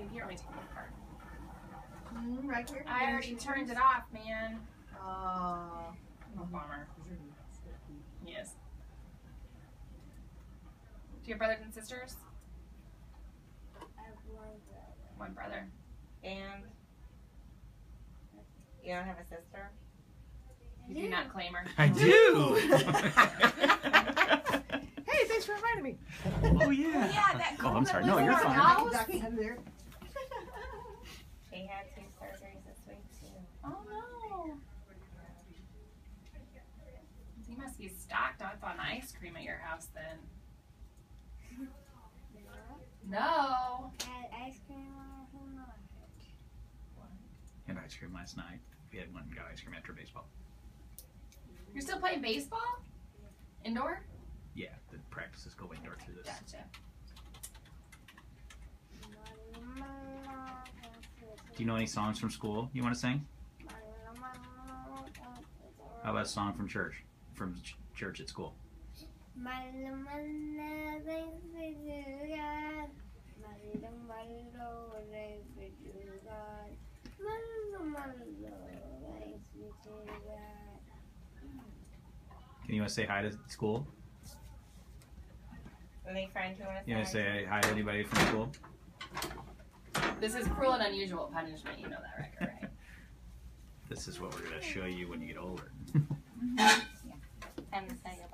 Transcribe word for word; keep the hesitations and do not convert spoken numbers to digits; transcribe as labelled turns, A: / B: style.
A: Here, let me take the card.
B: Mm, right here.
A: I already turned it off, man.
B: Oh.
A: Oh, bummer. Yes. Do you have brothers and sisters?
C: I have one brother.
A: One brother.
D: And you don't have a sister?
A: You do not claim her.
E: I do.
B: Hey, thanks for reminding me.
E: Oh yeah.
A: Yeah, that
E: Oh,
A: girl
E: I'm
A: that
E: sorry.
A: lives
E: No,
A: in
E: you're
A: our
E: fine.
A: house.
B: Ducky under there.
D: She had two surgeries this week too.
A: Oh no. You must be stocked up on ice cream at your house then. No.
C: I had ice cream last night.
E: Had ice cream last night. We had one and got ice cream after baseball.
A: You're still playing baseball? Indoor?
E: Yeah, the practices go indoor through this.
A: Gotcha.
E: Do you know any songs from school you want to sing? How about a song from church? From ch- church at school? Can you want to say hi to school?
D: Any friends you want to
E: You want to
D: say?
E: say hi to anybody from school?
A: This is cruel and unusual punishment. You know that record, right?
E: This is what we're going to show you when you get older.
D: Time to say